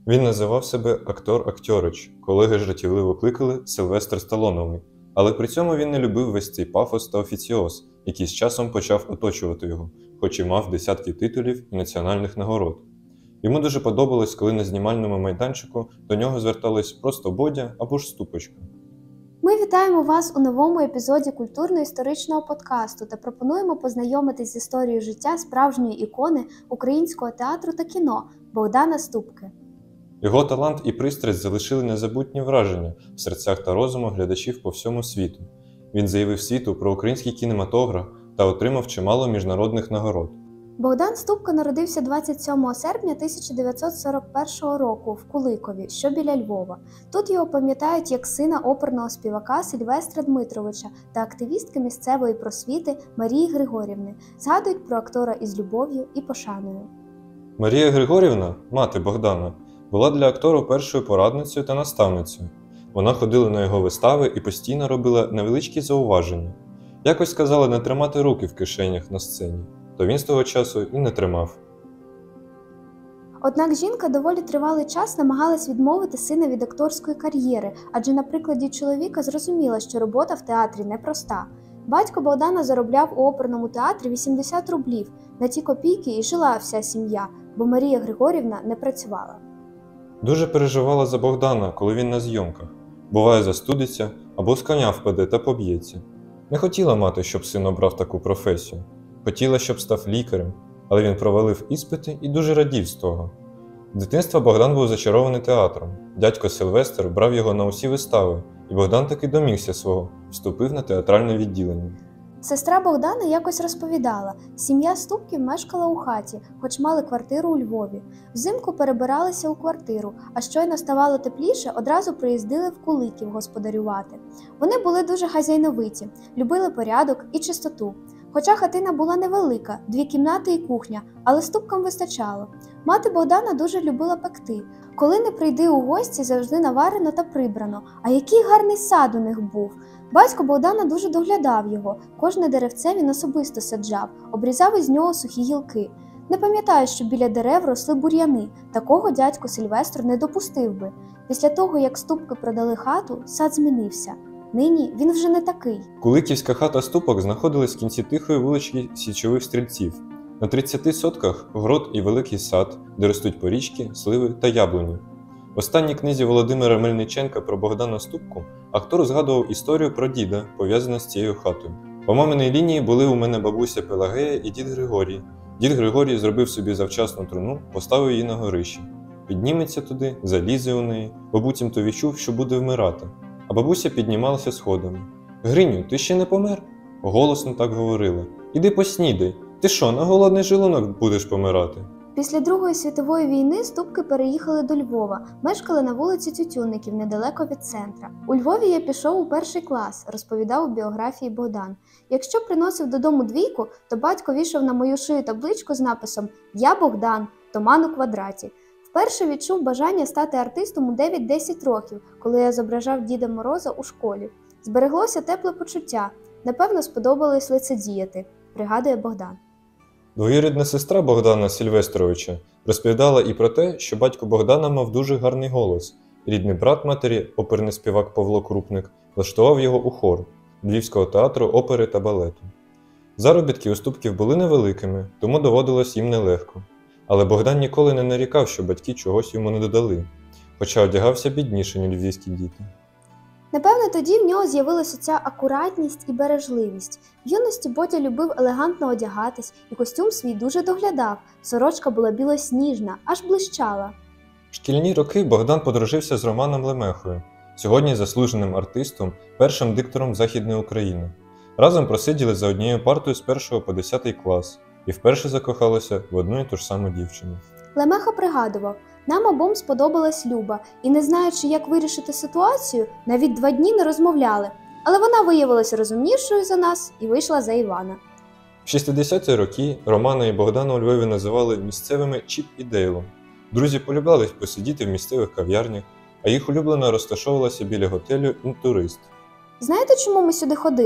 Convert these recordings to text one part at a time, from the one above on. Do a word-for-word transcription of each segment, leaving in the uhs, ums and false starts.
Він називав себе актор Актьорич, колеги жартівливо кликали Сильвестр Сталоновий, але при цьому він не любив весь цей пафос та офіціоз, який з часом почав оточувати його, хоч і мав десятки титулів і національних нагород. Йому дуже подобалось, коли на знімальному майданчику до нього звертались просто Бодя або ж Ступочка. Ми вітаємо вас у новому епізоді культурно-історичного подкасту та пропонуємо познайомитись з історією життя справжньої ікони українського театру та кіно Богдана Ступки. Його талант і пристрасть залишили незабутні враження в серцях та розумах глядачів по всьому світу. Він заявив світу про український кінематограф та отримав чимало міжнародних нагород. Богдан Ступка народився двадцять сьомого серпня тисяча дев'ятсот сорок першого року в Куликові, що біля Львова. Тут його пам'ятають як сина оперного співака Сильвестра Дмитровича та активістки місцевої просвіти Марії Григорівни. Згадують про актора із любов'ю і пошаною. Марія Григорівна, мати Богдана, була для актора першою порадницею та наставницею. Вона ходила на його вистави і постійно робила невеличкі зауваження. Якось сказала не тримати руки в кишенях на сцені, то він з того часу і не тримав. Однак жінка доволі тривалий час намагалась відмовити сина від акторської кар'єри, адже на прикладі чоловіка зрозуміла, що робота в театрі непроста. Батько Богдана заробляв у оперному театрі вісімдесят рублів, на ті копійки і жила вся сім'я, бо Марія Григорівна не працювала. Дуже переживала за Богдана, коли він на зйомках. Буває, застудиться або з коня впаде та поб'ється. Не хотіла мати, щоб син обрав таку професію. Хотіла, щоб став лікарем, але він провалив іспити і дуже радів з того. З дитинства Богдан був зачарований театром. Дядько Сильвестр брав його на усі вистави, і Богдан таки домігся свого, вступив на театральне відділення. Сестра Богдана якось розповідала, сім'я Ступків мешкала у хаті, хоч мали квартиру у Львові. Взимку перебиралися у квартиру, а щойно ставало тепліше, одразу приїздили в Куликів господарювати. Вони були дуже хазяйновиті, любили порядок і чистоту. Хоча хатина була невелика, дві кімнати і кухня, але Ступкам вистачало. Мати Богдана дуже любила пекти. Коли не прийди у гості, завжди наварено та прибрано. А який гарний сад у них був! Батько Богдана дуже доглядав його, кожне деревце він особисто саджав, обрізав із нього сухі гілки. Не пам'ятаю, що біля дерев росли бур'яни, такого дядько Сильвестр не допустив би. Після того, як Ступки продали хату, сад змінився. Нині він вже не такий. Куликівська хата Ступок знаходилась в кінці тихої вулички Січових Стрільців. На тридцяти сотках город і великий сад, де ростуть порічки, сливи та яблуні. В останній книзі Володимира Мельниченка про Богдана Ступку актор згадував історію про діда, пов'язану з цією хатою. По маминій лінії були у мене бабуся Пелагея і дід Григорій. Дід Григорій зробив собі завчасну труну, поставив її на горище. Підніметься туди, залізе у неї, бо буцімто відчув, що буде вмирати. А бабуся піднімалася сходами. «Гриню, ти ще не помер?» Голосно так говорила. «Іди поснідай. Ти що, на голодний жилунок будеш помирати?» Після Другої світової війни Ступки переїхали до Львова, мешкали на вулиці Тютюнників, недалеко від центра. «У Львові я пішов у перший клас», – розповідав у біографії Богдан. Якщо приносив додому двійку, то батько вішав на мою шию табличку з написом «Я Богдан, Томан у квадраті». Вперше відчув бажання стати артистом у дев'ять-десять років, коли я зображав Діда Мороза у школі. Збереглося тепле почуття. Напевно, сподобалось лицедіяти, пригадує Богдан. Двоюрідна сестра Богдана Сильвестровича розповідала і про те, що батько Богдана мав дуже гарний голос. Рідний брат матері, оперний співак Павло Крупник, влаштував його у хор Львівського театру опери та балету. Заробітки у Ступків були невеликими, тому доводилось їм нелегко. Але Богдан ніколи не нарікав, що батьки чогось йому не додали, хоча одягався бідніше, ніж львівські діти. Напевно, тоді в нього з'явилася ця акуратність і бережливість. В юності Бодя любив елегантно одягатись, і костюм свій дуже доглядав. Сорочка була білосніжна, аж блищала. В шкільні роки Богдан подружився з Романом Лемехою, сьогодні заслуженим артистом, першим диктором Західної України. Разом просиділи за однією партою з першого по десятий клас і вперше закохалися в одну і ту ж саму дівчину. Лемеха пригадував, нам обом сподобалась Люба, і не знаючи, як вирішити ситуацію, навіть два дні не розмовляли. Але вона виявилася розумнішою за нас і вийшла за Івана. В шістдесяті роки Романа і Богдана у Львові називали місцевими Чіп і Дейлом. Друзі полюбляли посидіти в місцевих кав'ярнях, а їх улюблена розташовувалася біля готелю «Інтурист». Знаєте, чому ми сюди ходили?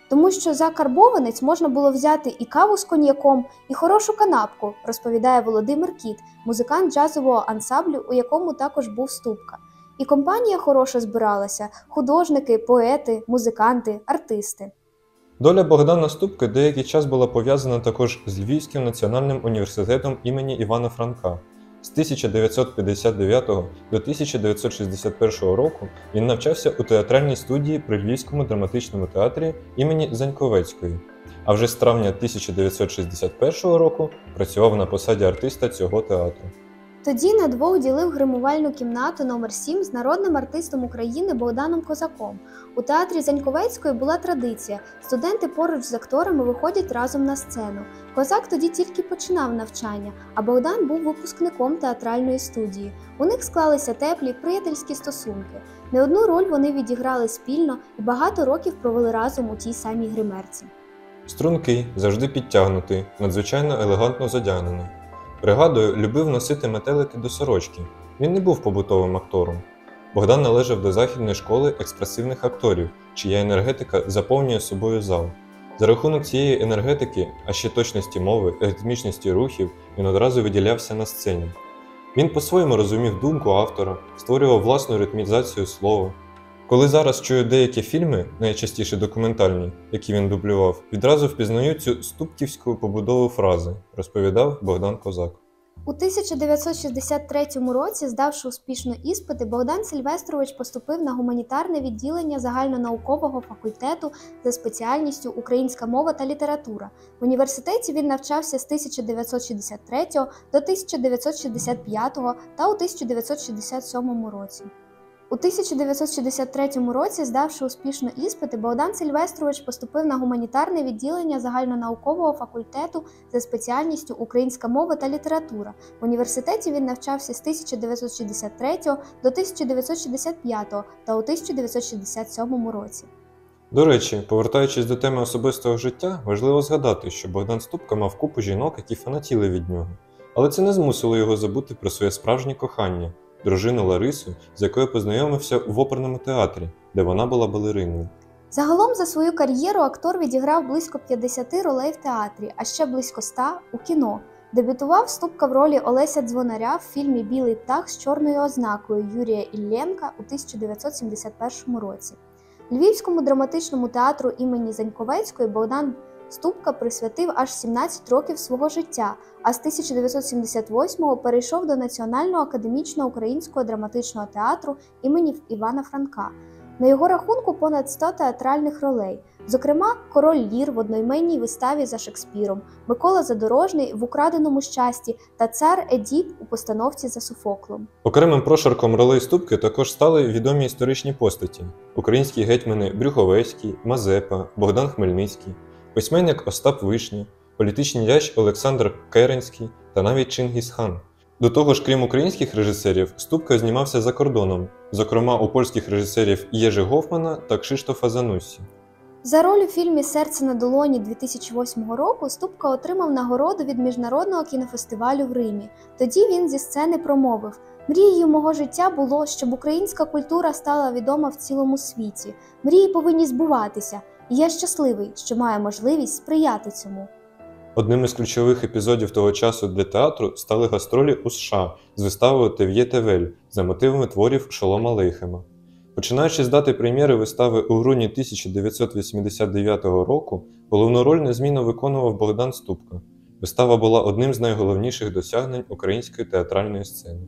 Тому що за карбованець можна було взяти і каву з коньяком, і хорошу канапку, розповідає Володимир Кіт, музикант джазового ансамблю, у якому також був Ступка. І компанія хороша збиралася – художники, поети, музиканти, артисти. Доля Богдана Ступки деякий час була пов'язана також з Львівським національним університетом імені Івана Франка. З тисяча дев'ятсот п'ятдесят дев'ятого до тисяча дев'ятсот шістдесят першого року він навчався у театральній студії при Львівському драматичному театрі імені Заньковецької, а вже з травня тисяча дев'ятсот шістдесят першого року працював на посаді артиста цього театру. Тоді на двох ділив гримувальну кімнату номер сім з народним артистом України Богданом Козаком. У театрі Заньковецької була традиція – студенти поруч з акторами виходять разом на сцену. Козак тоді тільки починав навчання, а Богдан був випускником театральної студії. У них склалися теплі, приятельські стосунки. Не одну роль вони відіграли спільно і багато років провели разом у тій самій гримерці. Стрункий, завжди підтягнутий, надзвичайно елегантно задягнений. Пригадую, любив носити метелики до сорочки. Він не був побутовим актором. Богдан належав до західної школи експресивних акторів, чия енергетика заповнює собою зал. За рахунок цієї енергетики, а ще точності мови, ритмічності рухів, він одразу виділявся на сцені. Він по-своєму розумів думку автора, створював власну ритмізацію слова. Коли зараз чую деякі фільми, найчастіше документальні, які він дублював, відразу впізнаю цю ступківську побудову фрази, розповідав Богдан Козак. У тисяча дев'ятсот шістдесят третьому році, здавши успішно іспити, Богдан Сильвестрович поступив на гуманітарне відділення загальнонаукового факультету за спеціальністю «Українська мова та література». В університеті він навчався з тисяча дев'ятсот шістдесят третього до тисяча дев'ятсот шістдесят п'ятого та у тисяча дев'ятсот шістдесят сьомому році. У тисяча дев'ятсот шістдесят третьому році, здавши успішно іспити, Богдан Сильвестрович поступив на гуманітарне відділення загальнонаукового факультету за спеціальністю «Українська мова та література». В університеті він навчався з тисяча дев'ятсот шістдесят третього до тисяча дев'ятсот шістдесят п'ятого та у тисяча дев'ятсот шістдесят сьомому році. До речі, повертаючись до теми особистого життя, важливо згадати, що Богдан Ступка мав купу жінок, які фанатіли від нього. Але це не змусило його забути про своє справжнє кохання – дружину Ларису, з якою познайомився в оперному театрі, де вона була балериною. Загалом за свою кар'єру актор відіграв близько п'ятдесят ролей в театрі, а ще близько ста у кіно. Дебютував Ступка в ролі Олеся Дзвонаря в фільмі «Білий птах з чорною ознакою» Юрія Іллєнка у тисяча дев'ятсот сімдесят першому році. Львівському драматичному театру імені Заньковецької Богдан Ступка присвятив аж сімнадцять років свого життя, а з тисяча дев'ятсот сімдесят восьмого перейшов до Національного академічного українського драматичного театру імені Івана Франка. На його рахунку понад сто театральних ролей, зокрема «Король Лір» в одноіменній виставі за Шекспіром, Микола Задорожний в «Украденому щасті» та цар Едіп у постановці за Софоклом. Окремим прошарком ролей Ступки також стали відомі історичні постаті – українські гетьмани Брюховецький, Мазепа, Богдан Хмельницький, письменник Остап Вишня, політичний діяч Олександр Керенський та навіть Чингіз-хан. До того ж, крім українських режисерів, Ступка знімався за кордоном, зокрема у польських режисерів Єжи Гофмана та Кшиштофа Зануссі. За роль у фільмі «Серце на долоні» дві тисячі восьмого року Ступка отримав нагороду від Міжнародного кінофестивалю в Римі. Тоді він зі сцени промовив: «Мрією мого життя було, щоб українська культура стала відома в цілому світі. Мрії повинні збуватися, і я щасливий, що маю можливість сприяти цьому». Одним із ключових епізодів того часу для театру стали гастролі у США з виставою «Тев'є Тевель» за мотивами творів Шолома Алейхема. Починаючи з дати прем'єри вистави у грудні тисяча дев'ятсот вісімдесят дев'ятого року, головну роль незмінно виконував Богдан Ступка. Вистава була одним з найголовніших досягнень української театральної сцени.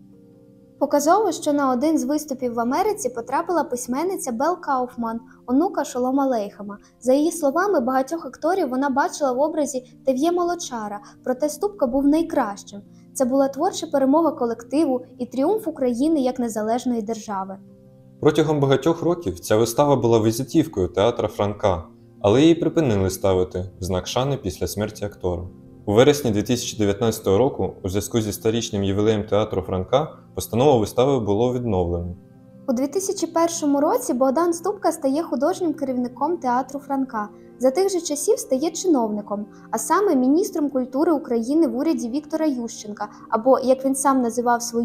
Показово, що на один з виступів в Америці потрапила письменниця Белл Кауфман, онука Шолома Алейхема. За її словами, багатьох акторів вона бачила в образі Тев'є Молодчара, проте Ступка був найкращим. Це була творча перемога колективу і тріумф України як незалежної держави. Протягом багатьох років ця вистава була візитівкою театра Франка, але її припинили ставити в знак шани після смерті актора. У вересні дві тисячі дев'ятнадцятого року, у зв'язку зі сторічним ювілеєм театру Франка, постанову вистави було відновлено. У дві тисячі першому році Богдан Ступка стає художнім керівником театру Франка. За тих же часів стає чиновником, а саме міністром культури України в уряді Віктора Ющенка, або, як він сам називав свою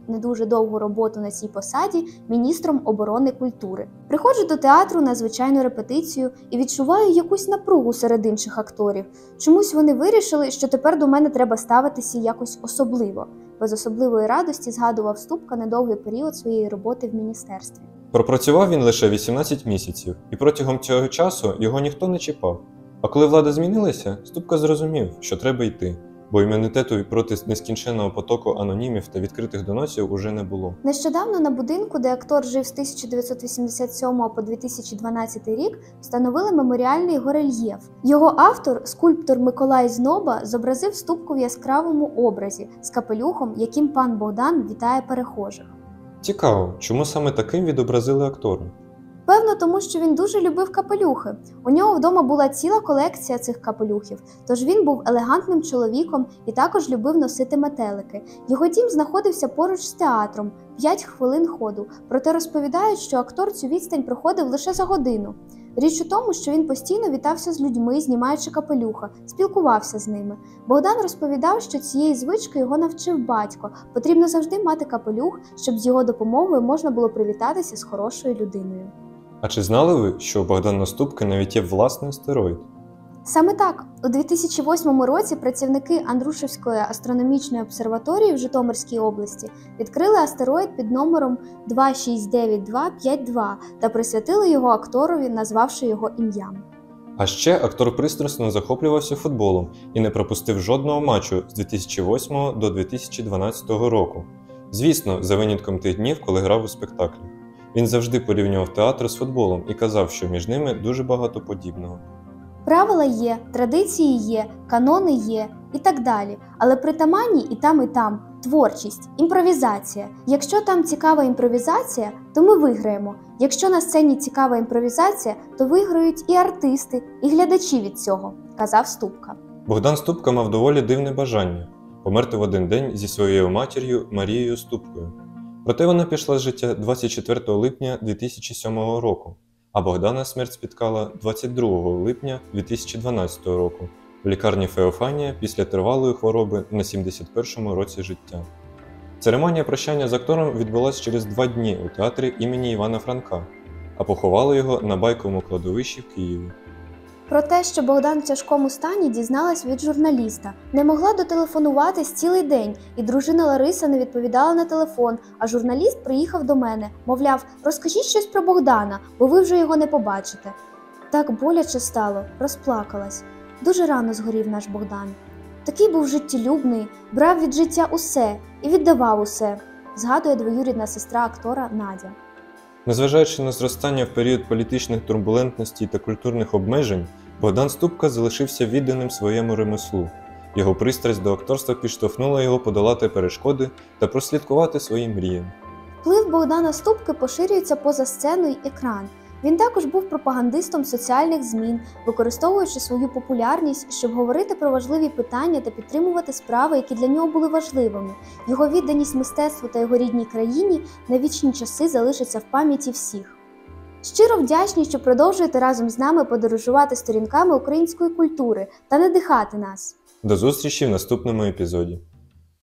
не дуже довгу роботу на цій посаді міністром оборони культури. Приходжу до театру на звичайну репетицію і відчуваю якусь напругу серед інших акторів. Чомусь вони вирішили, що тепер до мене треба ставитися якось особливо. Без особливої радості згадував Ступка недовгий період своєї роботи в міністерстві. Пропрацював він лише вісімнадцять місяців, і протягом цього часу його ніхто не чіпав. А коли влада змінилася, Ступка зрозумів, що треба йти, бо імунітету проти нескінченного потоку анонімів та відкритих доносів уже не було. Нещодавно на будинку, де актор жив з тисяча дев'ятсот вісімдесят сьомого по дві тисячі дванадцятий рік, встановили меморіальний горельєф. Його автор, скульптор Миколай Зноба, зобразив Ступку в яскравому образі з капелюхом, яким пан Богдан вітає перехожих. Цікаво, чому саме таким відобразили актора? Певно, тому що він дуже любив капелюхи. У нього вдома була ціла колекція цих капелюхів, тож він був елегантним чоловіком і також любив носити метелики. Його дім знаходився поруч з театром, п'ять хвилин ходу, проте розповідають, що актор цю відстань проходив лише за годину. Річ у тому, що він постійно вітався з людьми, знімаючи капелюха, спілкувався з ними. Богдан розповідав, що цієї звички його навчив батько. Потрібно завжди мати капелюх, щоб з його допомогою можна було привітатися з хорошою людиною. А чи знали ви, що у Богдана Ступки навіть є власний астероїд? Саме так. У дві тисячі восьмому році працівники Андрушівської астрономічної обсерваторії в Житомирській області відкрили астероїд під номером два шість дев'ять два п'ять два та присвятили його акторові, назвавши його ім'ям. А ще актор пристрасно захоплювався футболом і не пропустив жодного матчу з дві тисячі восьмого до дві тисячі дванадцятого року. Звісно, за винятком тих днів, коли грав у спектаклі. Він завжди порівнював театр з футболом і казав, що між ними дуже багато подібного. Правила є, традиції є, канони є і так далі. Але притаманні і там, і там творчість, імпровізація. Якщо там цікава імпровізація, то ми виграємо. Якщо на сцені цікава імпровізація, то виграють і артисти, і глядачі від цього, казав Ступка. Богдан Ступка мав доволі дивне бажання – померти в один день зі своєю матір'ю Марією Ступкою. Проте вона пішла з життя двадцять четвертого липня дві тисячі сьомого року, а Богдана смерть спіткала двадцять другого липня дві тисячі дванадцятого року в лікарні Феофанія після тривалої хвороби на сімдесят першому році життя. Церемонія прощання з актором відбулася через два дні у театрі імені Івана Франка, а поховали його на Байковому кладовищі в Києві. Про те, що Богдан в тяжкому стані, дізналась від журналіста. Не могла дотелефонуватись цілий день, і дружина Лариса не відповідала на телефон, а журналіст приїхав до мене. Мовляв, розкажіть щось про Богдана, бо ви вже його не побачите. Так боляче стало, розплакалась. Дуже рано згорів наш Богдан. Такий був життєлюбний, брав від життя усе і віддавав усе, згадує двоюрідна сестра актора Надя. Незважаючи на зростання в період політичних турбулентностей та культурних обмежень, Богдан Ступка залишився відданим своєму ремеслу. Його пристрасть до акторства підштовхнула його подолати перешкоди та прослідкувати свої мрії. Вплив Богдана Ступки поширюється поза сцену й екран. Він також був пропагандистом соціальних змін, використовуючи свою популярність, щоб говорити про важливі питання та підтримувати справи, які для нього були важливими. Його відданість мистецтву та його рідній країні на вічні часи залишаться в пам'яті всіх. Щиро вдячні, що продовжуєте разом з нами подорожувати сторінками української культури та надихати нас. До зустрічі в наступному епізоді.